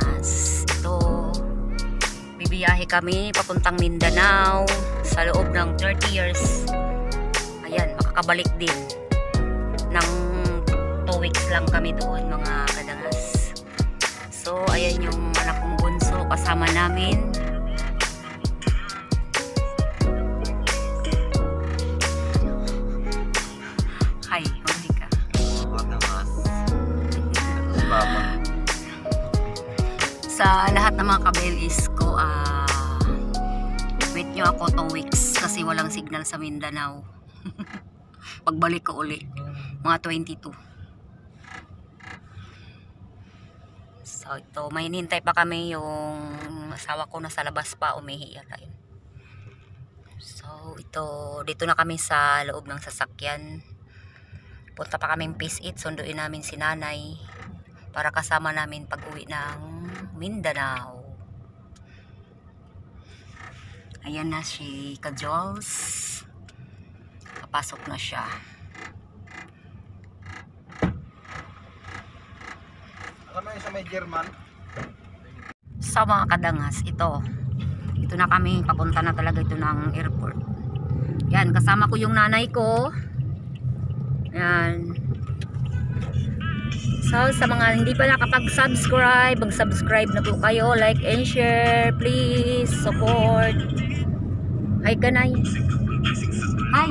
Kadangas. Ito, bibiyahe kami papuntang Mindanao sa loob ng 30 years. Ayan, makakabalik din ng 2 weeks lang kami doon, mga Kadangas. So ayan yung anak kong bunso kasama namin. Hi, hindi ka. Sa lahat ng mga kabelis ko, wait nyo ako 2 weeks kasi walang signal sa Mindanao. Pagbalik ko uli, mga 22. So ito, may hinintay pa kami, yung asawa ko nasa labas pa, umihi yata yun. So ito, dito na kami sa loob ng sasakyan. Punta pa kaming Peace Eat, sunduin namin si nanay para kasama namin pag uwi ng Mindanao. Ayan na si Kajols, kapasok na siya. Ano yung sa may German? Sa mga Kadangas, ito na kami, papunta na talaga ito ng airport. Yan, kasama ko yung nanay ko. Yan. So sa mga hindi pa nakapag-subscribe, mag-subscribe na po kayo, like and share, please support. Hi kanay. Hi.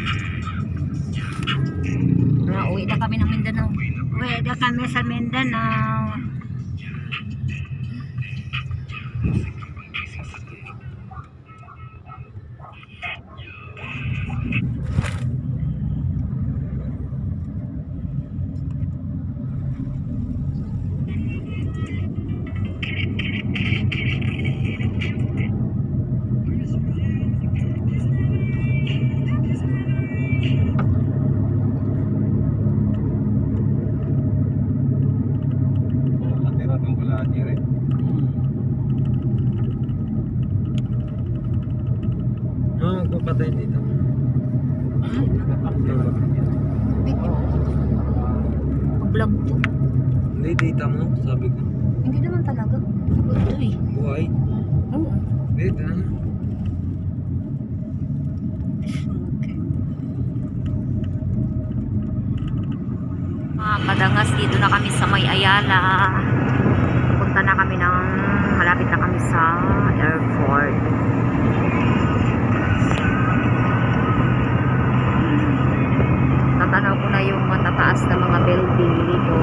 Uwi na kami ng Mindanao. Uwi na kami sa Mindanao. Patay dito. Vlog to. Hindi, data mo, sabi ko. Hindi naman talaga. Ito eh. Buhay? Oo. Dito na. Mga Kadangas, dito na kami sa May Ayala. Punta na kami ng, malapit na kami sa airport. Tatanaw ko na yung matataas na mga building dito.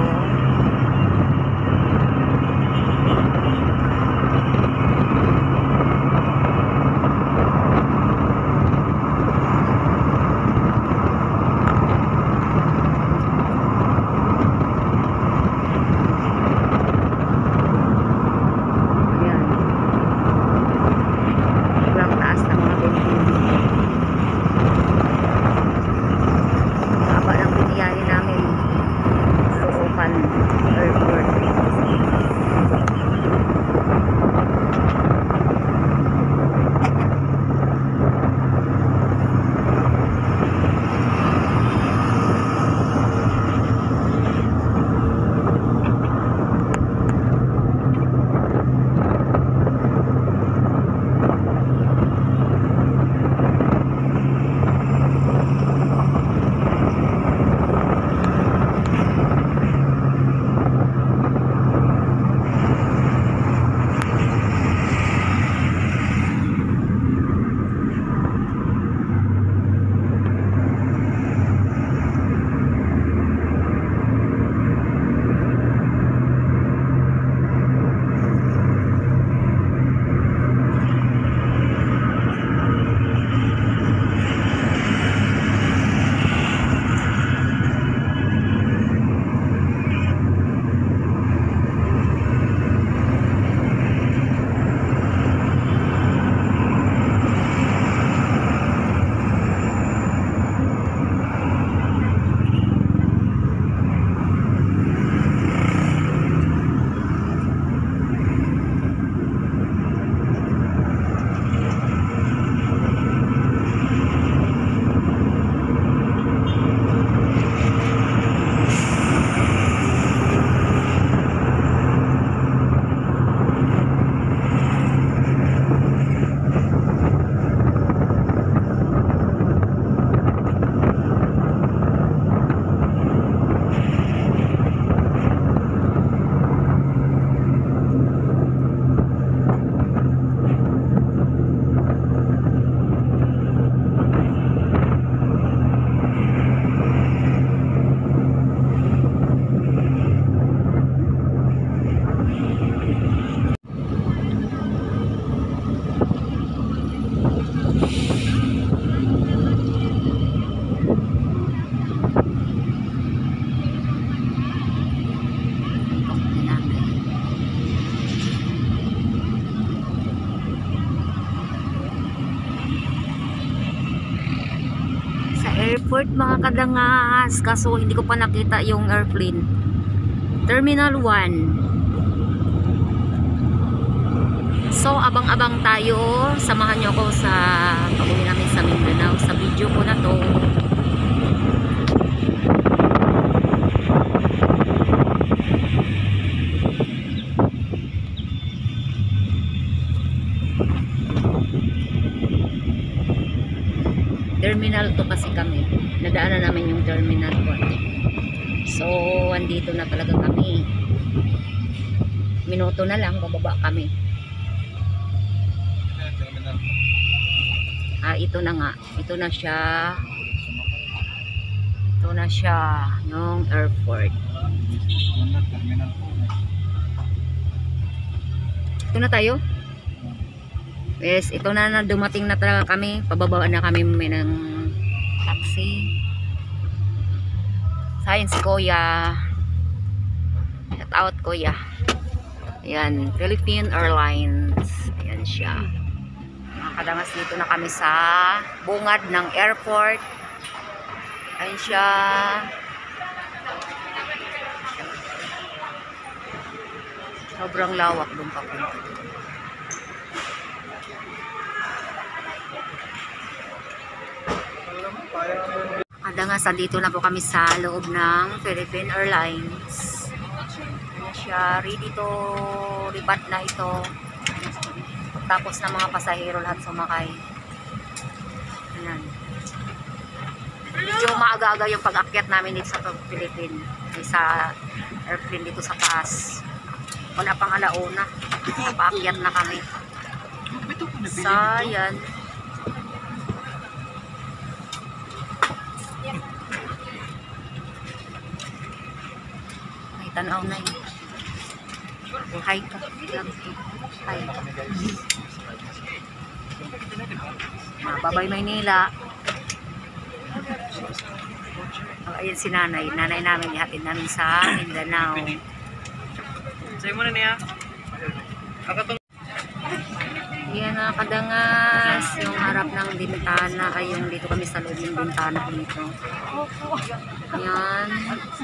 airport mga kadangas. Kaso hindi ko pa nakita yung airplane. Terminal 1. So abang-abang tayo. Samahan nyo ako sa pag-uwi namin sa Mindanao. Sa video ko na to. Terminal to kasi kami. Nadaanan namin yung Terminal 1. So, andito na talaga kami. Minuto na lang, bababa kami. Ito na nga. Ito na siya. Ito na siya. Yung airport. Ito na tayo. Yes, ito na dumating na talaga kami. Pababa na kami ng taxi. Sayang si Kuya. Shout out Kuya. Ayan, Philippine Airlines. Ayan siya. Mga kadangas, dito na kami sa bungad ng airport. Ayan siya. Sobrang lawak doon papunta. Kadangas, dito na po kami sa loob ng Philippine Airlines. Ayan siya, ready to lipat na ito. Tapos na mga pasahero lahat sumakay. Ayan. Medyo maaga-aga yung pag-akyat namin dito sa Philippine. Sa airplane dito sa taas. Wala pang alauna. Paakyat na kami. Sayang. May tanaw na yun. Hi ka. Hi. Babay Maynila. Ayun si nanay. Nanay namin, ihatid namin sa Mindanao. Sa'yo muna niya. Yan na kadangas. Yung harap ng bintana. Ay yung dito kami sa loob ng bintana dito. Yan.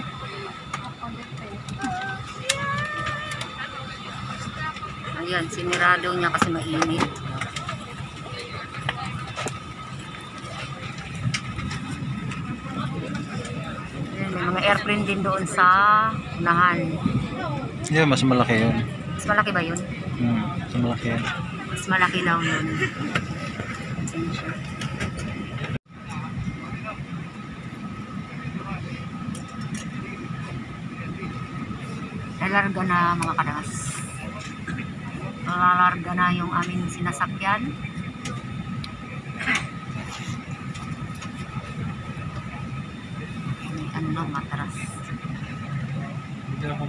Ayan, sinirado niya kasi mainit. Ayan, may mga airplane din doon sa unahan. Yeah, mas malaki yun. Mas malaki ba yun? Mas malaki yun. Mas malaki daw yun. Ayan siya. Lalarga na mga kadangas. Lalarga na yung aming sinasakyan. Ano lang, matras. Hindi ako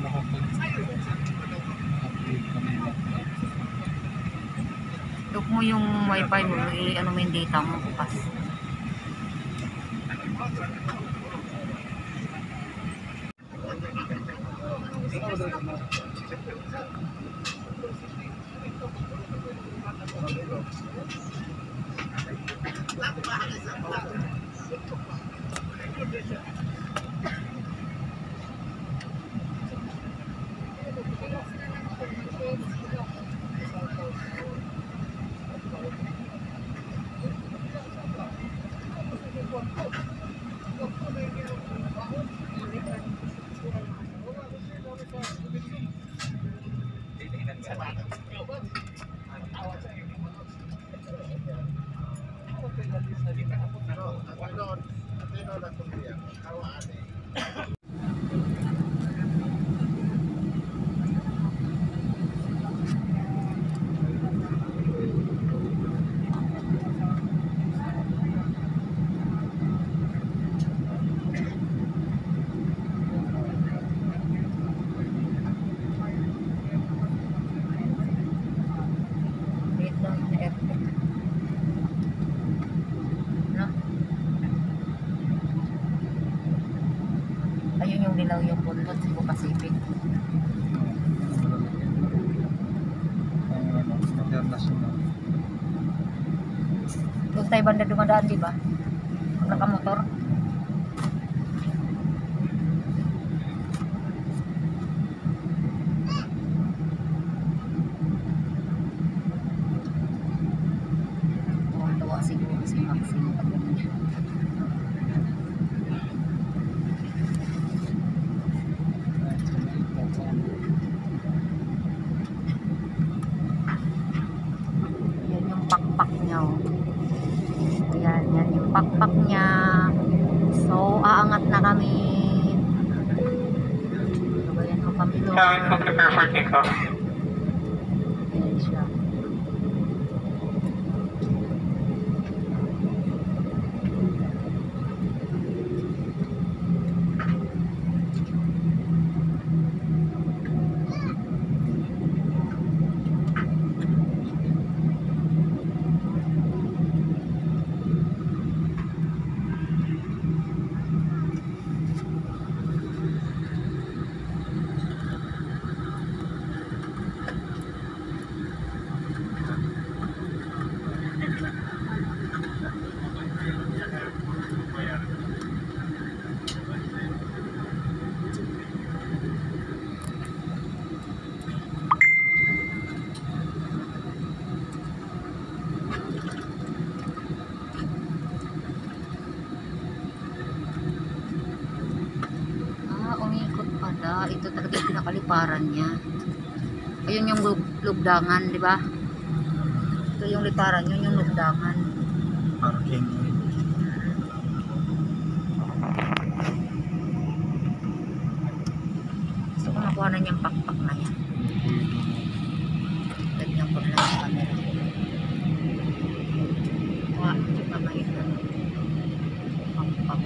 Look mo yung wifi mo, ano mo yung data mo, bukas. Ayun yung dilaw yung bundot, Cebu Pacific. International. Doon tayo banda dumadaan, di ba? Pag nakamotor. pakpak niya. So, aangat na kami. Gabayan mo kami doon. Kami po prepare for takeoff. Ayan siya. Umikot pala. Ito talaga yung pinakaliparan niya. Ayun yung lugdangan, di ba? Ito yung liparan, yun yung lugdangan. Parking. Gusto ko makuha na niyang pakpak na yan. Ganyan ko lang sa camera. Kuha, ito pa ba yun? Pakpak.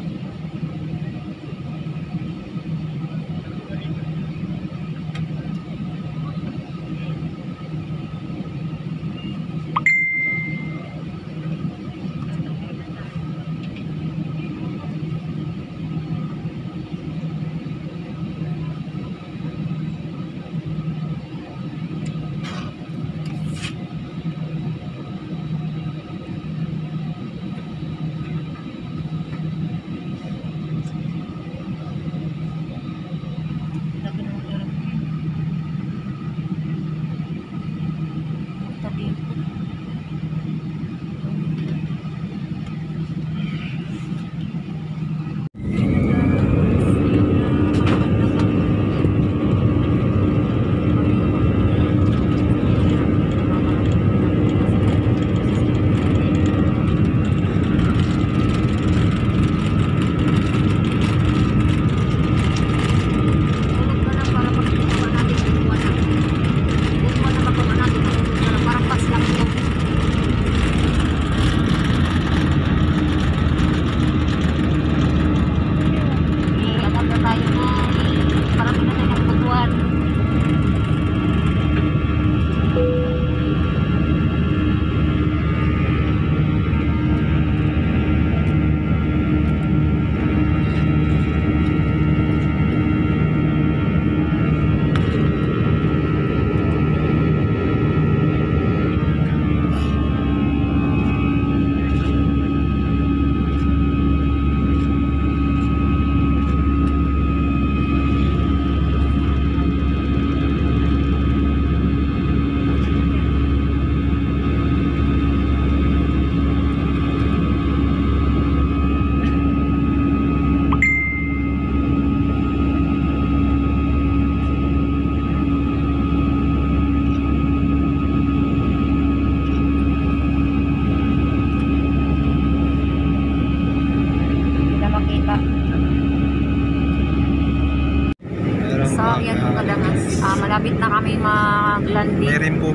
malapit na kami mag-landing. May rin po.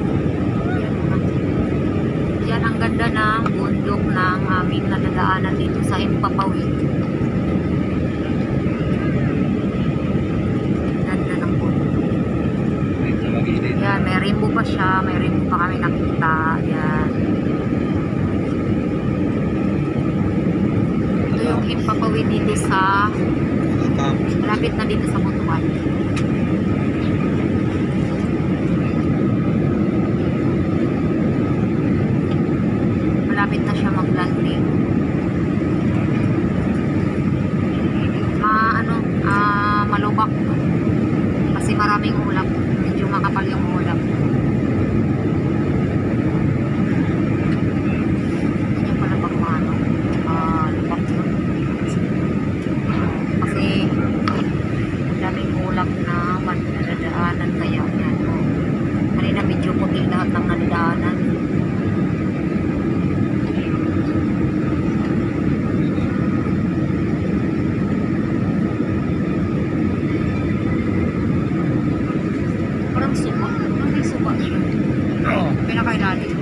Yan ang ganda ng bundok ng aming nadadaanan dito sa Impapawid. Ganda ng bundok. Yan, may rainbow pa siya. May rainbow pa kami nakita. Yan. Ito yung Impapawid dito sa malapit na dito sa Butuan. Malapit na siya mag-landing. Malubak. Kasi maraming ulap. Medyo makapal yung ulap. Ganyan pala pag lubak yun. Kasi daming ulap na ilalim.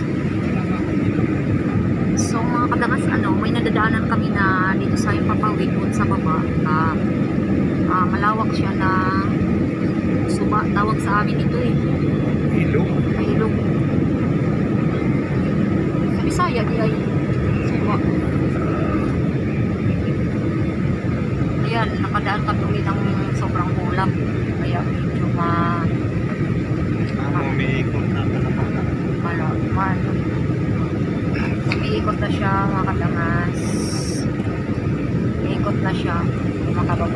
So mga kadagas, may nadadaanan kami na dito sa yung papawid doon sa baba. Malawak siya na suba, tawag sa amin ito eh. Ilog. Ay, ilog. Sa Bisaya, di ay suba. Ayan, nakadaan kami ulit ng sobrang kulam. Kaya medyo Umiikot na. umiikot na siya mga kadangas. Umiikot na siya mga kababa.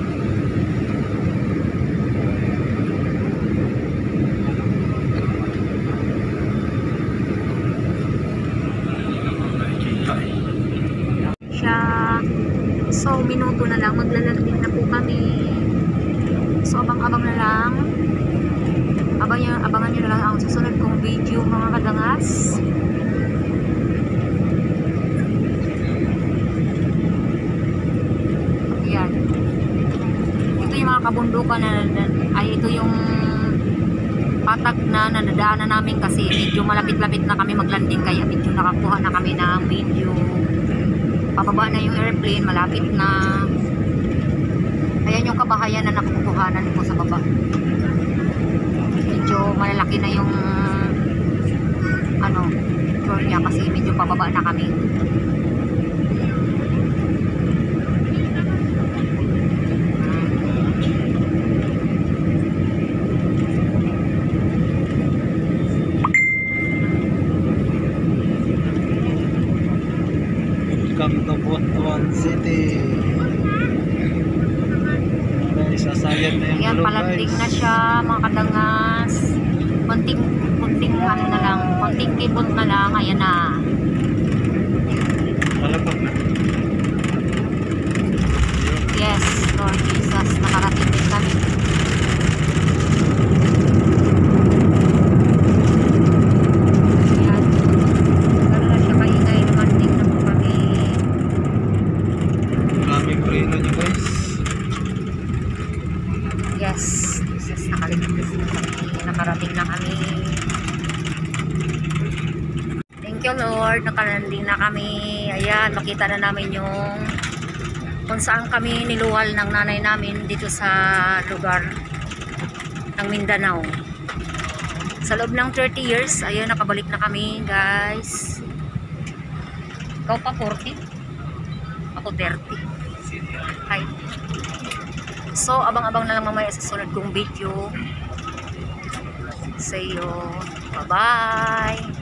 Siya. So, minuto na lang. Maglalanding na po kami. So, abang-abang na lang. Abangan nyo na lang ang susunod kong video mga kadangas. Yan. Ito yung mga kabundukan ito yung patag na nadadaanan namin kasi medyo malapit-lapit na kami maglanding kaya medyo nakakuha na kami ng video. Pababa na yung airplane, malapit na. Ayan yung kabahayan na nakukuhanan ko sa baba. Medyo malalaki na yung floor niya kasi medyo pababa na kami. Welcome to Butuan City. Guys, sasayan na yung Ayan, ilog, palanding guys. na siya mga kadangas. Konting ano na lang, konting kibot na lang. Ayan na. Malapag na. Yes, Lord Jesus, nakarating din kami. Ayan. Gano'n na siya kaingay, lumanding na po kami. Maraming preno nyo, guys. Yes, Jesus, nakarating na kami. Nakarating na kami. Thank you, Lord. Nakarating na kami. Ayan, makita na namin yung kung saan kami niluwal ng nanay namin dito sa lugar ng Mindanao. Sa loob ng 30 years, ayun, nakabalik na kami, guys. Ikaw pa 40? Ako 30. Hi. So, abang-abang na lang mamaya sa sunod kong video. See you. Bye-bye.